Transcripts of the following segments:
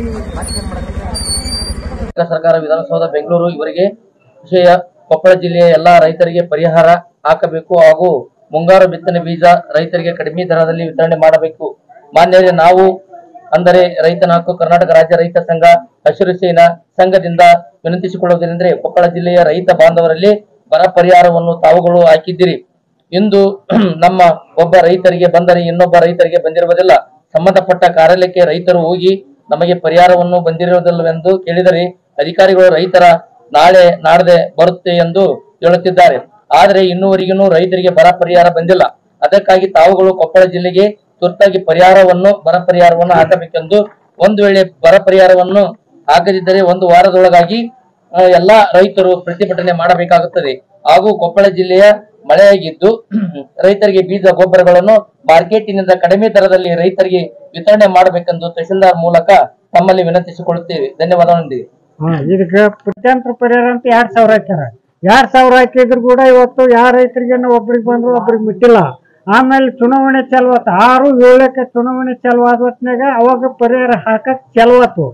ಸರ್ಕಾರ ವಿಧಾನಸೌಧ ಬೆಂಗಳೂರು ಇವರಿಗೆ ವಿಷಯ ಕೊಪ್ಪಳ ಜಿಲ್ಲೆಯ ಎಲ್ಲಾ ರೈತರಿಗೆ ಪರಿಹಾರ ಹಾಕಬೇಕು ಹಾಗೂ ಮುಂಗಾರು ಬಿತ್ತನೆ ಬೀಜ ರೈತರಿಗೆ ಕಡಿಮೆ ದರದಲ್ಲಿ ವಿತರಣೆ ಮಾಡಬೇಕು. ಮಾನ್ಯರೇ, ನಾವು ಅಂದರೆ ರೈತನ ಹಕ್ಕು ಕರ್ನಾಟಕ ರಾಜ್ಯ ರೈತ ಸಂಘ ಹಸಿರು ಸೇನಾ ಸಂಘದಿಂದ ವಿನಂತಿಸಿಕೊಳ್ಳುವುದೇನೆಂದರೆ, ಕೊಪ್ಪಳ ಜಿಲ್ಲೆಯ ರೈತ ಬಾಂಧವರಲ್ಲಿ ಬರ ಪರಿಹಾರವನ್ನು ತಾವುಗಳು ಹಾಕಿದ್ದೀರಿ. ಇಂದು ನಮ್ಮ ಒಬ್ಬ ರೈತರಿಗೆ ಬಂದರೆ ಇನ್ನೊಬ್ಬ ರೈತರಿಗೆ ಬಂದಿರುವುದಿಲ್ಲ. ಸಂಬಂಧಪಟ್ಟ ಕಾರ್ಯಾಲಯಕ್ಕೆ ರೈತರು ಹೋಗಿ ನಮಗೆ ಪರಿಹಾರವನ್ನು ಬಂದಿರುವುದಿಲ್ಲವೆಂದು ಕೇಳಿದರೆ ಅಧಿಕಾರಿಗಳು ರೈತರ ನಾಳೆ ನಾಡದೆ ಬರುತ್ತೆ ಎಂದು ಹೇಳುತ್ತಿದ್ದಾರೆ. ಆದರೆ ಇನ್ನೂವರೆಗೂ ರೈತರಿಗೆ ಬರ ಪರಿಹಾರ ಬಂದಿಲ್ಲ. ಅದಕ್ಕಾಗಿ ತಾವುಗಳು ಕೊಪ್ಪಳ ಜಿಲ್ಲೆಗೆ ತುರ್ತಾಗಿ ಬರ ಪರಿಹಾರವನ್ನು ಹಾಕಬೇಕೆಂದು, ಒಂದು ವೇಳೆ ಬರ ಪರಿಹಾರವನ್ನು ಹಾಕದಿದ್ದರೆ 1 ವಾರದೊಳಗಾಗಿ ಎಲ್ಲಾ ರೈತರು ಪ್ರತಿಭಟನೆ ಮಾಡಬೇಕಾಗುತ್ತದೆ. ಹಾಗೂ ಕೊಪ್ಪಳ ಜಿಲ್ಲೆಯ ಮಳೆಯಾಗಿದ್ದು ರೈತರಿಗೆ ಬೀಜ ಗೊಬ್ಬರಗಳನ್ನು ಮಾರ್ಕೆಟಿನಿಂದ ಕಡಿಮೆ ದರದಲ್ಲಿ ರೈತರಿಗೆ ವಿತರಣೆ ಮಾಡಬೇಕೆಂದು ತಹಶೀಲ್ದಾರ್ ಮೂಲಕ ತಮ್ಮಲ್ಲಿ ವಿನಂತಿಸಿಕೊಳ್ಳುತ್ತೇವೆ. ಧನ್ಯವಾದಗಳೊಂದಿಗೆ ಇದಕ್ಕೆ ಪ್ರತ್ಯಂತರ ಪರಿಹಾರ ಅಂತ 2,000 ಹಾಕ್ಯಾರ. 2,000 ಹಾಕಿದ್ರು ಕೂಡ ಇವತ್ತು ಯಾವ ರೈತರಿಗೆ ಒಬ್ರಿಗೆ ಬಂದ್ರು ಒಬ್ರಿಗೆ ಮುಟ್ಟಿಲ್ಲ. ಆಮೇಲೆ ಚುನಾವಣೆ ಚಲುವತ್ತು 6-7ಕ್ಕೆ ಚುನಾವಣೆ ಚಲುವಾದ ಹೊತ್ನಾಗ ಅವಾಗ ಪರಿಹಾರ ಹಾಕಕ್ ಚಲುವತ್ತು.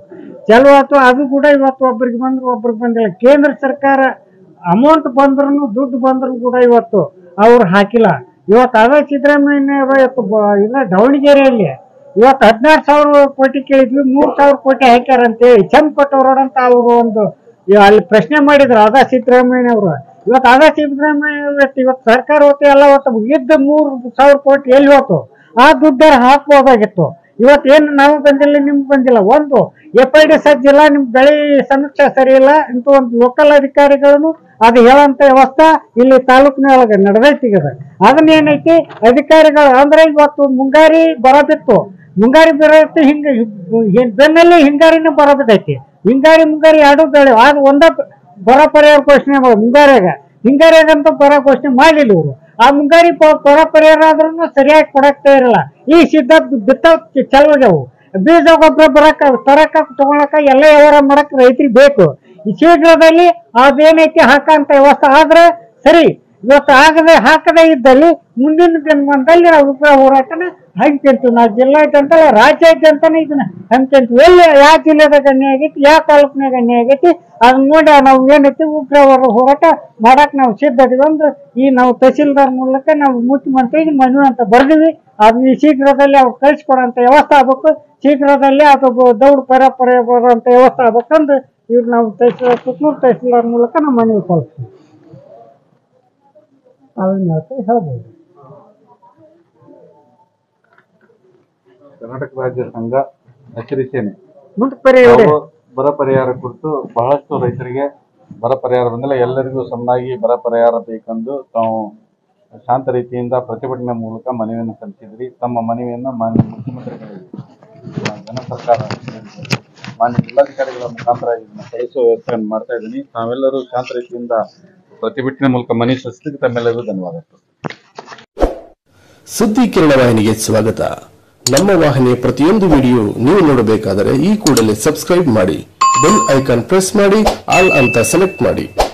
ಅದು ಕೂಡ ಇವತ್ತು ಒಬ್ರಿಗೆ ಬಂದ್ರು ಒಬ್ರಿಗೆ ಬಂದಿಲ್ಲ. ಕೇಂದ್ರ ಸರ್ಕಾರ ಅಮೌಂಟ್ ಬಂದ್ರು ದುಡ್ಡು ಬಂದ್ರು ಕೂಡ ಇವತ್ತು ಅವ್ರು ಹಾಕಿಲ್ಲ. ಇವತ್ತು ಅದೇ ಸಿದ್ದರಾಮಯ್ಯ ಇಲ್ಲ ದಾವಣಗೆರೆಯಲ್ಲಿ ಇವತ್ತು 16,000 ಕೋಟಿ ಕೇಳಿದ್ವಿ, 3,000 ಕೋಟಿ ಹಾಕ್ಯಾರ ಅಂತೇಳಿ ಚಂದ್ಕೊಟ್ಟವ್ರೋಡ್ ಅಂತ ಅವರು ಒಂದು ಅಲ್ಲಿ ಪ್ರಶ್ನೆ ಮಾಡಿದ್ರು. ಅದ ಸಿದ್ದರಾಮಯ್ಯ ಅವರು ಇವತ್ತು ಅದ ಸಿದ್ದರಾಮಯ್ಯ ಇವತ್ತು ಸರ್ಕಾರ ಹೊತ್ತು ಎಲ್ಲ ಹೊತ್ತು ಇದ್ದ 3,000 ಕೋಟಿ ಎಲ್ಲಿ ಹೋತು? ಆ ದುಡ್ಡಾರ ಹಾಕ್ಬೋದಾಗಿತ್ತು. ಇವತ್ತೇನು ನಾವು ಬಂದಿಲ್ಲ, ನಿಮ್ಗೆ ಬಂದಿಲ್ಲ. ಒಂದು FID ಸಜ್ಜಿಲ್ಲ, ನಿಮ್ ಬೆಳೆ ಸಮೀಕ್ಷೆ ಸರಿ ಇಲ್ಲ ಇಂತ ಒಂದು ಲೋಕಲ್ ಅಧಿಕಾರಿಗಳನ್ನು ಅದು ಹೇಳಂತ ವ್ಯವಸ್ಥೆ ಇಲ್ಲಿ ತಾಲೂಕಿನೊಳಗೆ ನಡೆದೈತಿ. ಅದನ್ನ ಏನೈತಿ ಅಧಿಕಾರಿಗಳು ಅಂದ್ರೆ ಇವತ್ತು ಮುಂಗಾರಿ ಬರಬಿತ್ತು, ಮುಂಗಾರಿ ಬರತ್ತೆ, ಬೆನ್ನಲ್ಲಿ ಹಿಂಗಾರಿನೂ ಬರಬಿಟ್ಟೈತಿ. ಮುಂಗಾರಿ ಎರಡು ಬೆಳೆ ಅದು ಒಂದ ಬರ ಪರಿಹಾರ ಘೋಷಣೆ ಹಿಂಗಾರಿಯಾಗಂತೂ ಬರ ಘೋಷಣೆ ಮಾಡಲಿಲ್ಲ ಇವರು. ಆ ಮುಂಗಾರಿ ಬರ ಪರಿಹಾರ ಆದ್ರೂ ಸರಿಯಾಗಿ ಕೊಡಕ್ತಾ ಇರಲ್ಲ. ಈ ಸಿದ್ಧ ಬಿತ್ತಾವ್ ಚಲೋಗ್ಯಾವು. ಬೀಜ ಗೊಬ್ಬರ ತರಕ ತಗೊಳಕ ಎಲ್ಲ ವ್ಯವಹಾರ ಮಾಡಕ್ ರೈತರಿಗೆ ಬೇಕು. ಈ ಶೀಘ್ರದಲ್ಲಿ ಅದೇನೈತಿ ಹಾಕಂತ ವ್ಯವಸ್ಥೆ ಆದ್ರೆ ಸರಿ. ಇವತ್ತು ಹಾಕದೇ ಇದ್ದಲ್ಲಿ ಮುಂದಿನ ದಿನಮಾನದಲ್ಲಿ ನಾವು ವಿಪ್ಲವ ಹೋರಾಟನ ಹಂಚ್ಕೊಂತೀವಿ. ನಾವು ಜಿಲ್ಲಾದ್ಯಂತ ರಾಜ್ಯಾದ್ಯಂತನೇ ಇದನ್ನ ಹಂಚ್ಕೊಂತೀವಿ. ಎಲ್ಲಿ ಯಾವ ಜಿಲ್ಲೆದಾಗ ಗಣ್ಯ ಆಗೈತಿ, ಯಾವ ತಾಲೂಕಿನಾಗ ಗಣ್ಯ ಆಗೈತಿ ಅದನ್ನ ನೋಡಿ ನಾವು ಏನೈತಿ ವಿಪ್ಲವ ಹೋರಾಟ ಮಾಡಕ್ ನಾವು ಸಿದ್ಧ ಇದೀವಿ. ಅಂದ್ರೆ ಈ ನಾವು ತಹಶೀಲ್ದಾರ್ ಮೂಲಕ ನಾವು ಮುಖ್ಯಮಂತ್ರಿಗೆ ಮನವಿ ಅಂತ ಬರ್ದಿವಿ. ಅದು ಈ ಶೀಘ್ರದಲ್ಲಿ ಅವ್ರು ಕಳಿಸ್ಕೊಡೋಂತ ವ್ಯವಸ್ಥೆ ಆಗ್ಬೇಕು. ಶೀಘ್ರದಲ್ಲಿ ಅದು ದೌಡ್ ಪರ ಬರುವಂತ ವ್ಯವಸ್ಥೆ ಆಗ್ಬೇಕಂದ್ರೆ ಇವ್ರು ನಾವು ಸುತ್ತಮೂರು ತಹಶೀಲ್ದಾರ್ ಮೂಲಕ ನಾವು ಮನವಿ ಕಳಿಸ್ತೀವಿ. ಅದನ್ನ ಹೇಳ್ಬೋದು. ಕರ್ನಾಟಕ ರಾಜ್ಯ ಸಂಘ ಹಸಿರು ಸೇನೆ ಬರ ಪರಿಹಾರ ಕುರಿತು ಬಹಳಷ್ಟು ರೈತರಿಗೆ ಬರ ಪರಿಹಾರ ಬಂದಿಲ್ಲ. ಎಲ್ಲರಿಗೂ ಸಮನಾಗಿ ಬರ ಪರಿಹಾರ ಬೇಕೆಂದು ತಾವು ಶಾಂತ ರೀತಿಯಿಂದ ಪ್ರತಿಭಟನೆ ಮೂಲಕ ಮನವಿಯನ್ನು ಸಲ್ಲಿಸಿದ್ರಿ. ತಮ್ಮ ಮನವಿಯನ್ನು ಮಾನ್ಯ ಮುಖ್ಯಮಂತ್ರಿಗಳಿಗೆ, ಜನ ಸರ್ಕಾರ, ಮಾನ್ಯ ಜಿಲ್ಲಾಧಿಕಾರಿಗಳ ಮುಖಾಂತರ ಇದನ್ನು ಕಳಿಸುವ ವ್ಯವಸ್ಥೆಯನ್ನು ಮಾಡ್ತಾ ಇದ್ದೀನಿ. ತಾವೆಲ್ಲರೂ ಶಾಂತ ರೀತಿಯಿಂದ ಪ್ರತಿಭಟನೆ ಮೂಲಕ ಮನವಿ ಸಲ್ಲಿಸಿದ್ದಕ್ಕೆ ತಮ್ಮೆಲ್ಲರಿಗೂ ಧನ್ಯವಾದಗಳು. ಸುದ್ದಿ ಕಿರಣ ವಾಹಿನಿಗೆ ಸ್ವಾಗತ. ನಮ್ಮ ವಾಹಿನಿಯ ಪ್ರತಿಯೊಂದು ವಿಡಿಯೋ ನೀವು ನೋಡಬೇಕಾದರೆ ಈ ಕೂಡಲೇ ಸಬ್ಸ್ಕ್ರೈಬ್ ಮಾಡಿ, ಬೆಲ್ ಐಕಾನ್ ಪ್ರೆಸ್ ಮಾಡಿ, ಆಲ್ ಅಂತ ಸೆಲೆಕ್ಟ್ ಮಾಡಿ.